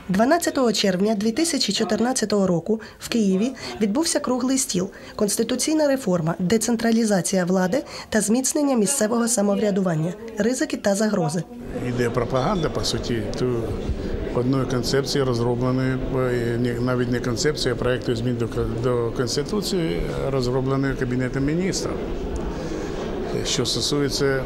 12 червня 2014 року в Києві відбувся круглий стіл «Конституційна реформа, децентралізація влади та зміцнення місцевого самоврядування. Ризики та загрози». Іде пропаганда, по суті, одної концепції розробленої, навіть не концепції, а проєкту змін до Конституції, розробленої Кабінетом міністрів. Що стосується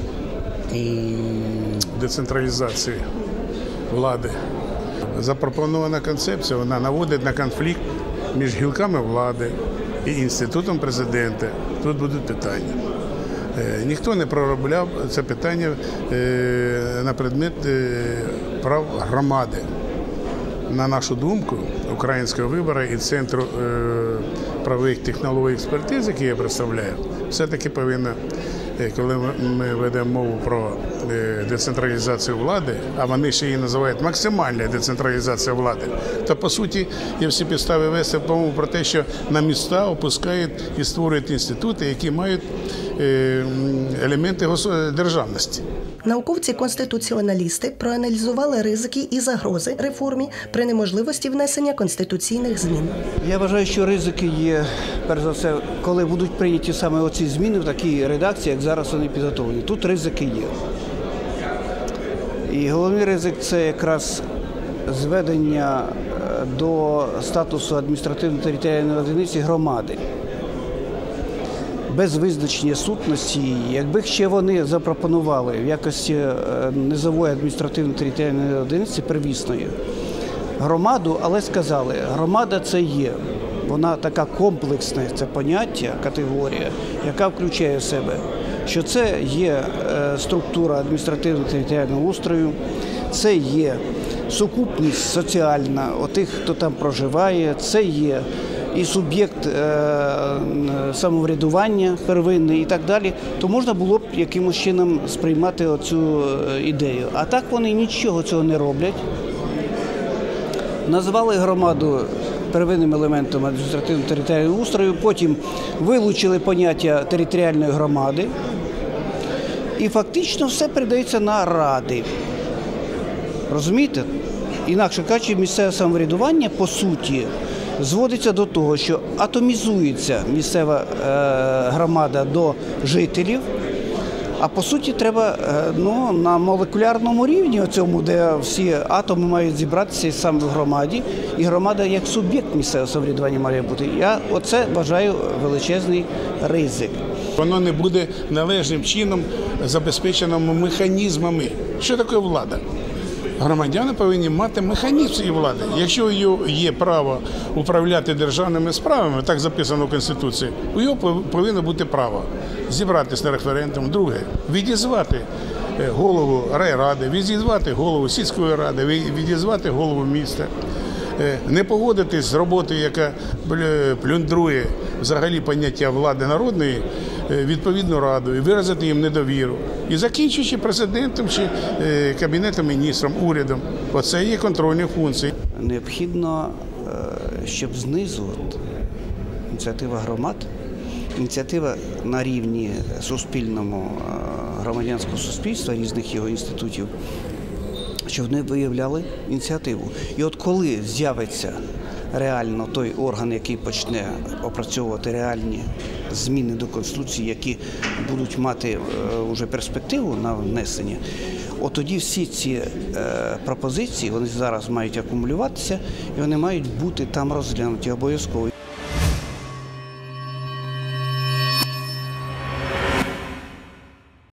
децентралізації влади. Запропонована концепція, вона наводить на конфлікт між гілками влади і інститутом президента. Тут будуть питання. Ніхто не проробляв це питання на предмет прав громади. На нашу думку, Українського вибору і Центру правових технологій експертиз, який я представляю, все-таки повинно, коли ми ведемо мову про децентралізацію влади, а вони ще її називають максимальна децентралізація влади, то, по суті, є всі підстави вести мову про те, що на міста опускають і створюють інститути, які мають елементи державності. Науковці-конституціоналісти проаналізували ризики і загрози реформі при неможливості внесення конституційних змін. Я вважаю, що ризики є, перш за все, коли будуть прийняті саме оці зміни в такій редакції, як зараз вони підготовлені. Тут ризики є. І головний ризик – це якраз зведення до статусу адміністративно-територіальної одиниці громади. Без визначення сутності, якби ще вони запропонували в якості низової адміністративно-територіальної одиниці первісної громаду, але сказали, громада це є. Вона така комплексна, це поняття, категорія, яка включає в себе, що це є структура адміністративно-територіального устрою, це є сукупність соціальна тих, хто там проживає, це є і суб'єкт самоврядування первинний і так далі, то можна було б якимось чином сприймати оцю ідею. А так вони нічого цього не роблять. Назвали громаду первинним елементом адміністративно-територіального устрою, потім вилучили поняття територіальної громади і фактично все передається на ради. Розумієте? Інакше кажучи, місцеве самоврядування, по суті, зводиться до того, що атомізується місцева громада до жителів, а по суті треба на молекулярному рівні, де всі атоми мають зібратися саме в громаді, і громада як суб'єкт місцевого самоврядування має бути. Я оце вважаю величезний ризик. Воно не буде належним чином забезпечено механізмами. Що таке влада? Громадяни повинні мати механізм цієї влади. Якщо є право управляти державними справами, так записано в Конституції, у нього повинно бути право зібратися на референдум. Друге, відізвати голову райради, відізвати голову сільської ради, відізвати голову міста. Не погодитись з роботою, яка плюндрує взагалі поняття влади народної, відповідну раду, і виразити їм недовіру. І закінчуючи президентом чи Кабінетом міністрів, урядом. Оце є контрольні функції. Необхідно, щоб знизу ініціатива громад, ініціатива на рівні суспільному, громадянського суспільства, різних його інститутів, щоб вони виявляли ініціативу. І от коли з'явиться реально той орган, який почне опрацьовувати реальні зміни до Конституції, які будуть мати вже перспективу на внесення, от тоді всі ці пропозиції, вони зараз мають акумулюватися і вони мають бути там розглянуті обов'язково.